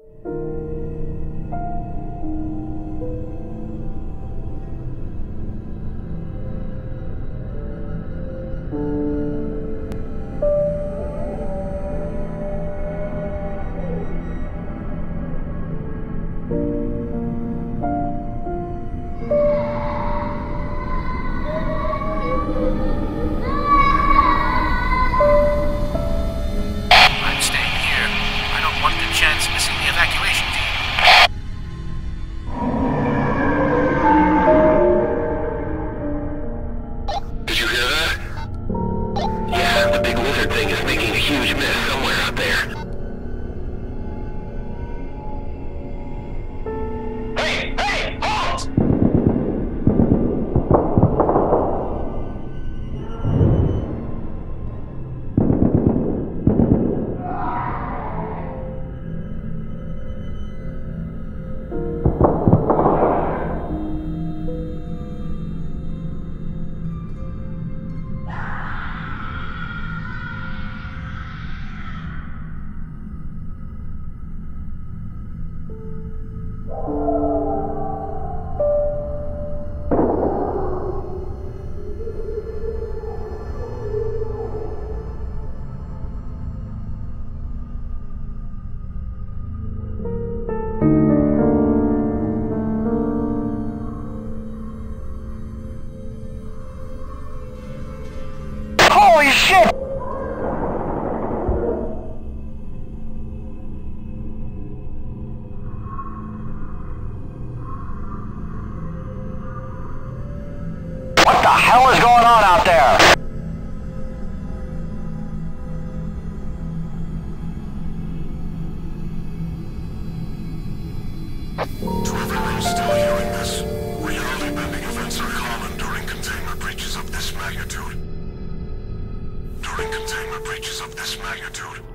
Holy shit! What the hell is going on out there? To everyone still hearing this, reality-bending events are common during containment breaches of this magnitude. During containment breaches of this magnitude,